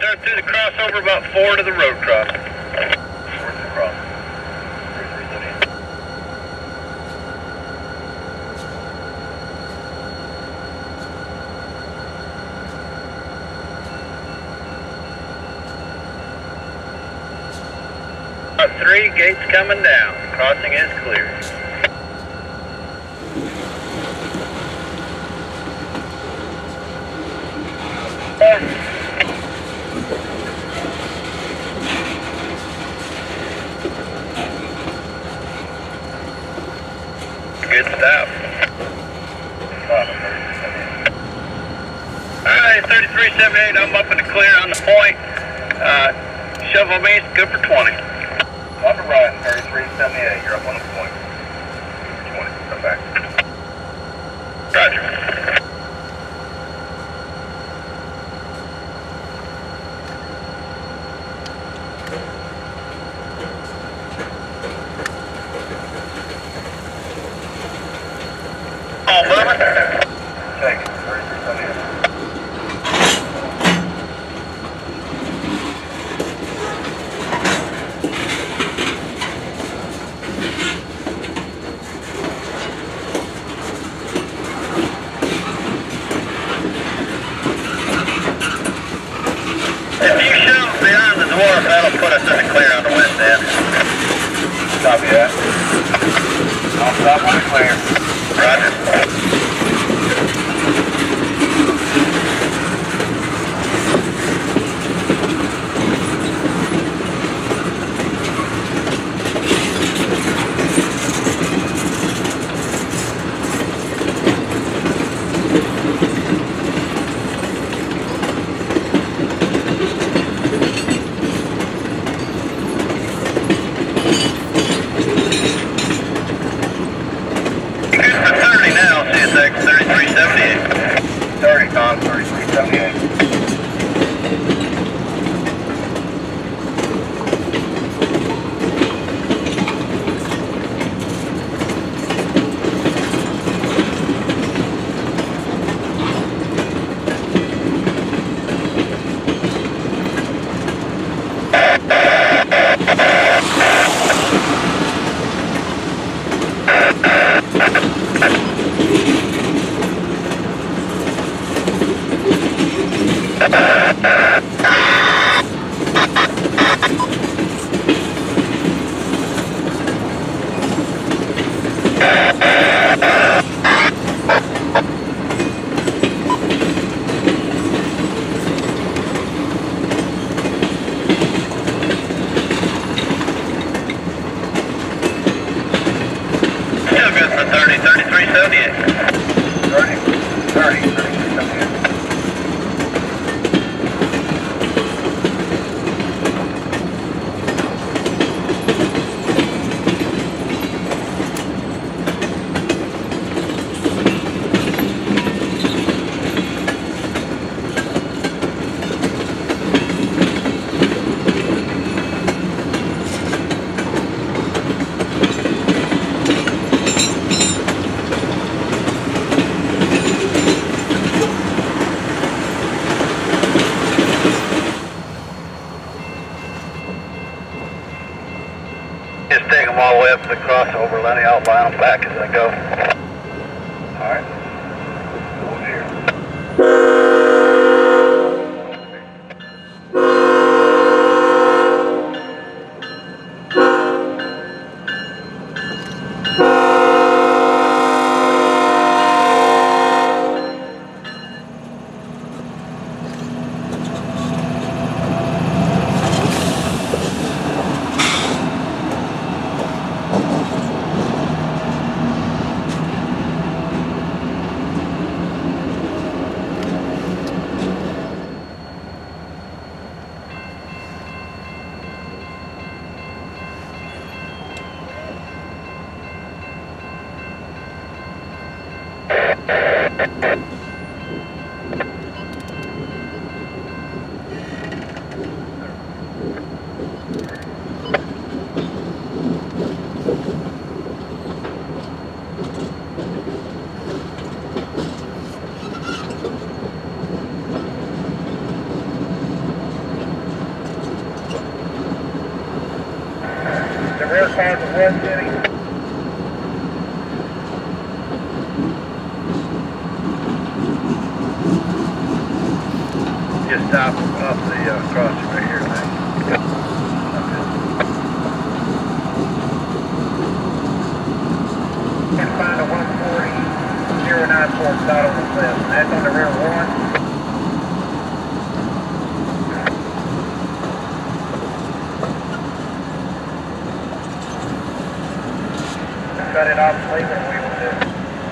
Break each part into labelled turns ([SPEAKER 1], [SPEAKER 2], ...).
[SPEAKER 1] They're through the crossover about 4 to the road cross. Towards the cross. 3, gates coming down. Crossing is clear. Good stuff. Alright, 3378, I'm up in the clear on the point. Shovel me, good for 20. On the right, 3378, you're up on the point. 20, come back. Roger. Oh, Bubba. Take it, 3378. That'll put us in the clear on the west end. Copy that. I'll stop on the clear. Roger. Just take them all the way up to the crossover, Lenny. I'll line them back as I go. All right. Over here. West City. Just stop off the crossing right here, man. Can't find a 140-094 spot on the list. That's on the rear one. Cut it off, leave it, we will do.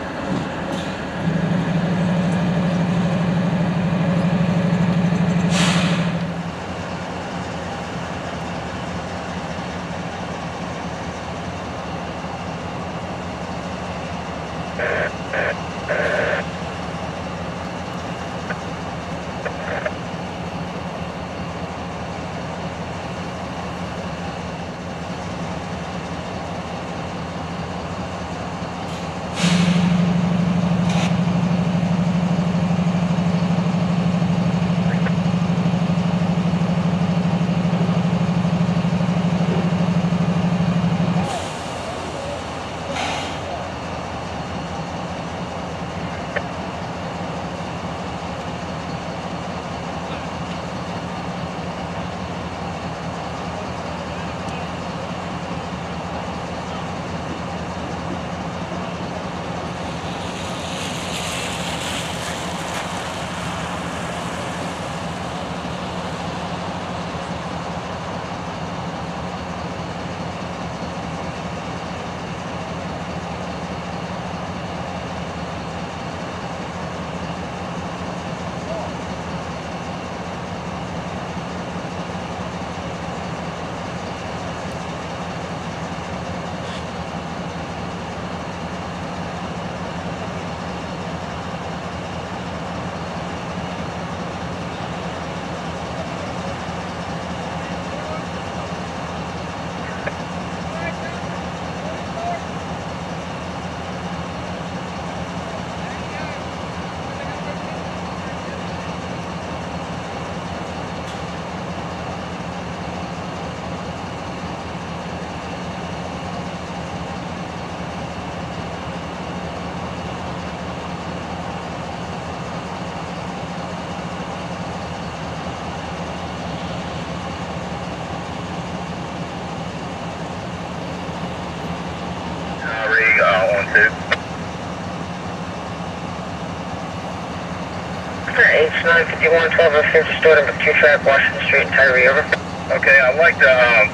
[SPEAKER 1] H95112 of 50 store number 2 track Washington Street and Tyree, over. Okay, I'd like to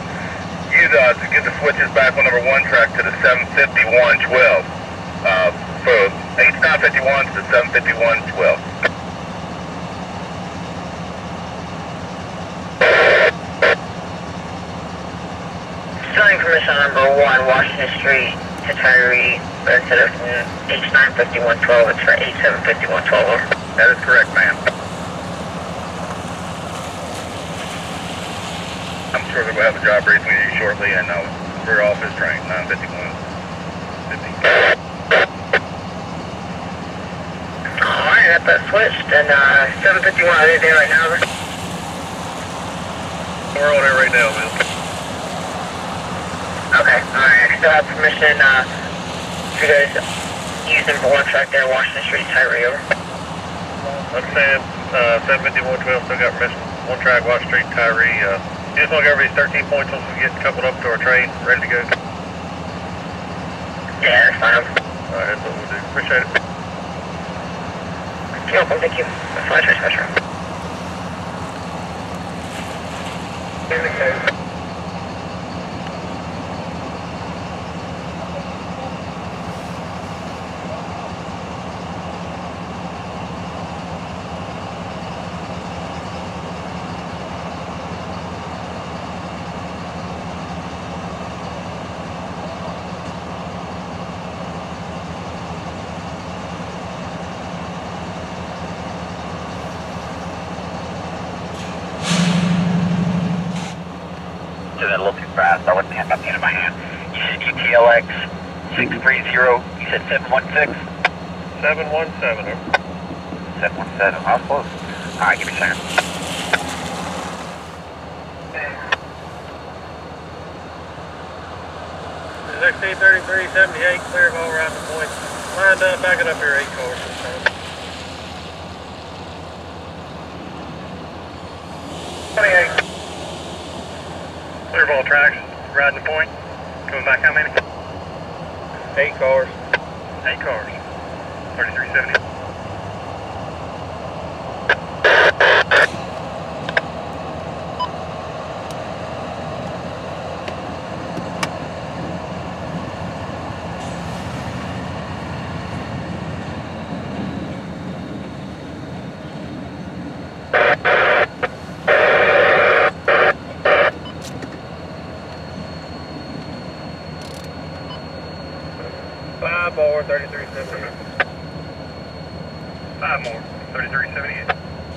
[SPEAKER 1] use to get the switches back on number 1 track to the 75112. For H951 to 75112. Selling permission on number 1 Washington Street to Tyree, but instead of H95112, it's for H75112, over. That is correct, ma'am. I'm sure that we'll have a job briefing with you shortly, and we're off this train, 95150. Alright, got that switched, and 751, are they there right now, over? We're on there right now, man. Okay, alright, I still have permission for you guys use number 1 track there, Washington Street, Tyree, over. Understand, 75112 still got permission. 1 track, Washington Street, Tyree. You just want to go over these 13 points once we get coupled up to our train, ready to go? Yeah, that's fine. Alright, that's what we'll do. Appreciate it. You're welcome, thank you. Flash, flash, flash. Here we go. That a little too fast. I wasn't have nothing in my hand. You said UTLX 630. You said 716? 717. 717. I was close. Alright, give me a second.
[SPEAKER 2] XT 3378, clear of all right to point. Lined up, back it up here, 8 cars. 28. Clear of all tracks, riding the point. Coming back how many? 8 cars. 8 cars. 3370. Five more, 3378. 5 more, 3378.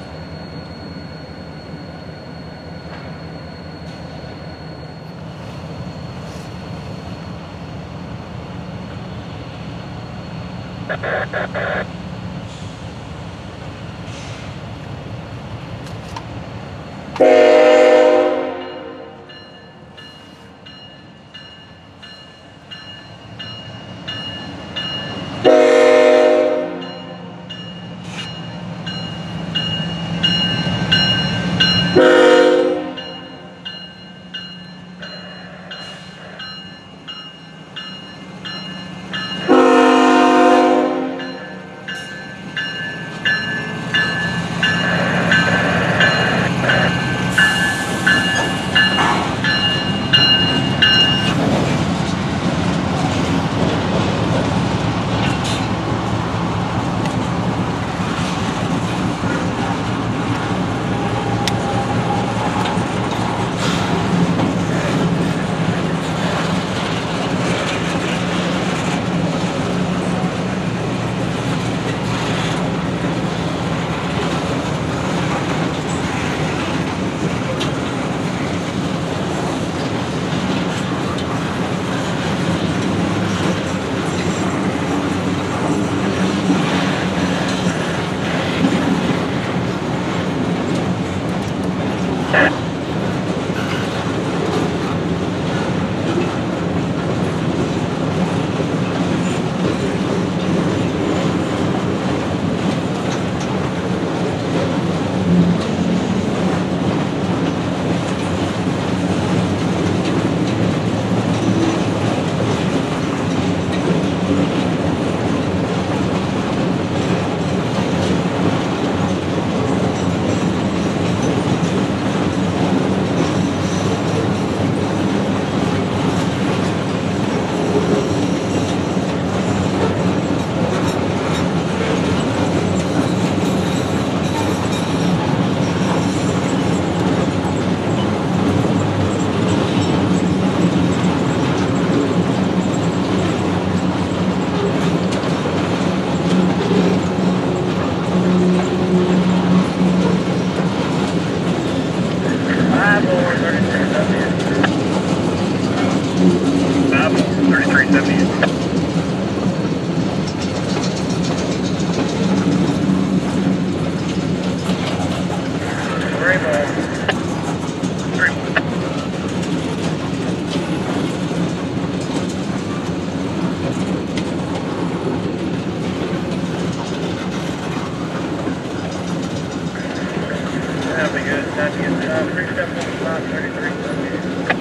[SPEAKER 2] That'll be good. That'll be good. 3-step 33.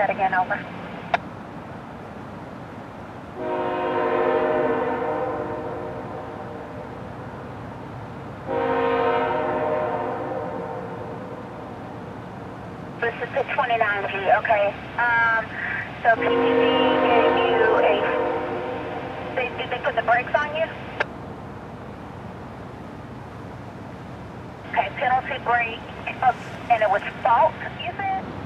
[SPEAKER 3] that again, over. This is the 29G, okay. So PTC gave you did they put the brakes on you? Okay, penalty brake, and it was fault, you said?